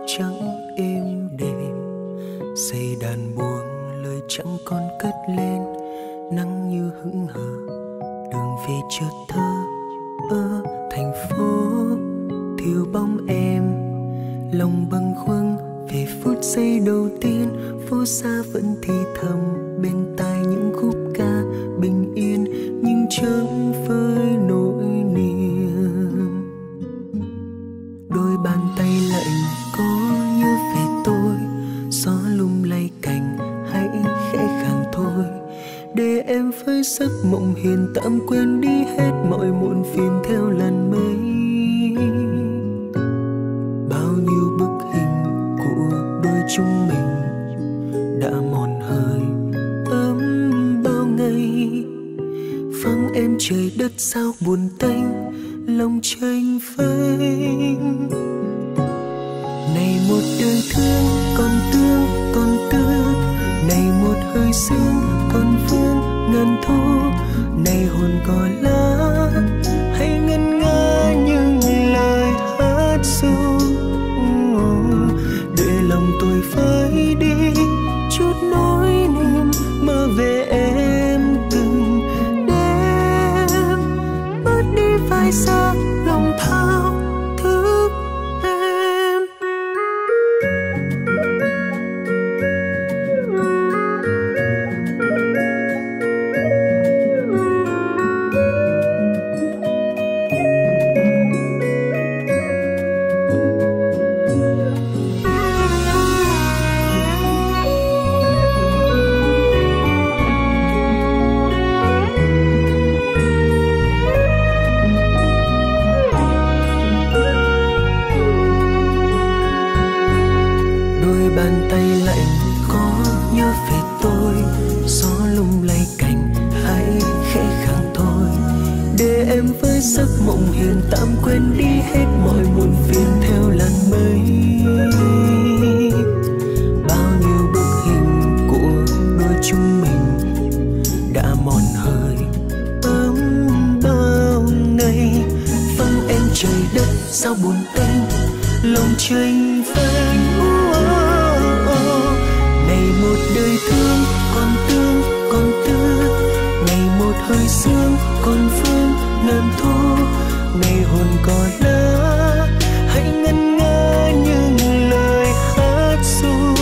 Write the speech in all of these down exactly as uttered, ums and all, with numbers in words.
trắng êm đềm, xây đàn buông lời chẳng còn cất lên. Nắng như hững hờ đường về chợt thơ ở thành phố thiếu bóng em. Lòng bâng khuâng về phút giây đầu tiên, phố xa vẫn thì thầm bên tai những khúc ca bình yên nhưng chẳng với nỗi niềm. Đôi bàn tay lạnh có nhớ về tôi, gió lung lay cành hãy khẽ khàng thôi, để em với giấc mộng hiền tạm quên đi hết mọi muộn phiền theo làn mây. Bao nhiêu bức hình của đôi chúng mình đã mòn hơi ấm bao ngày, vắng em trời đất sao buồn tênh, lòng tranh vênh. Này một đời thương còn tương còn tư, này một hơi sương còn vương ngàn thu, này hồn cỏ lá hãy ngân nga những lời hát ru, để lòng tôi vơi đi chút nỗi niềm mơ về em từng đêm, bớt đi phai xa lòng thao thức em. Bàn tay lạnh có nhớ về tôi, gió lung lay cành hãy khẽ khàng thôi, để em với giấc mộng hiền tạm quên đi hết mọi muộn phiền theo làn mây. Bao nhiêu bức hình của đôi chúng mình đã mòn hơi ấm bao ngày, vắng em trời đất sao buồn tênh, lòng tranh vênh. Này một đời thương còn tương còn tư, này một hơi sương còn phương ngàn thu, này hồn cỏ lá hãy ngân nga những lời hát ru,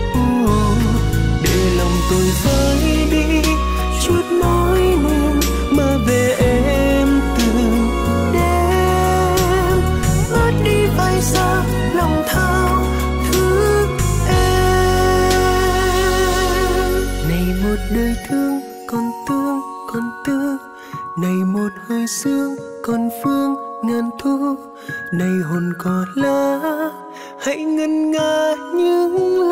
để lòng tôi vơi đi chút nỗi niềm mơ về em từng đêm, bớt đi phai xa lòng thao thức em. Này một đời thương còn tương còn tư, này một hơi sương còn phương ngàn thu, này hồn cỏ lá hãy ngân nga những